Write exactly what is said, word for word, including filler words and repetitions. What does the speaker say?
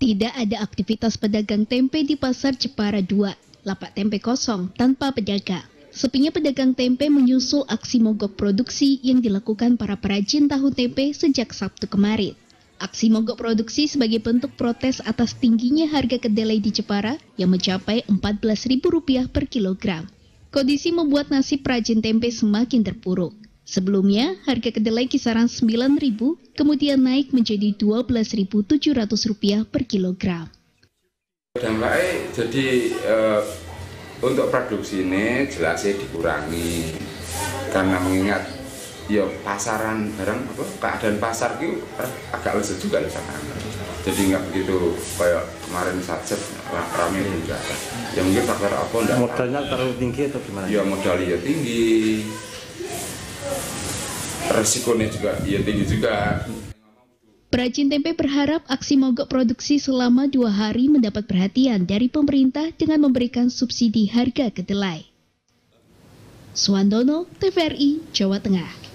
Tidak ada aktivitas pedagang tempe di Pasar Jepara dua, lapak tempe kosong tanpa pedagang. Sepinya pedagang tempe menyusul aksi mogok produksi yang dilakukan para perajin tahu tempe sejak Sabtu kemarin. Aksi mogok produksi sebagai bentuk protes atas tingginya harga kedelai di Jepara yang mencapai empat belas ribu rupiah per kilogram. Kondisi membuat nasib perajin tempe semakin terpuruk. Sebelumnya, harga kedelai kisaran sembilan ribu, kemudian naik menjadi dua belas ribu tujuh ratus rupiah per kilogram. Dampaknya jadi eh, untuk produksi ini jelasnya dikurangi karena mengingat ya pasaran barang apa keadaan pasar itu agak lesu juga di sana. Jadi nggak begitu kayak kemarin saja ramai juga. Ya mungkin faktor apa enggak? Modalnya terlalu tinggi atau gimana? Ya modalnya tinggi. Resikonya juga ya tinggi juga. Perajin tempe berharap aksi mogok produksi selama dua hari mendapat perhatian dari pemerintah dengan memberikan subsidi harga kedelai. Suwandono, T V R I, Jawa Tengah.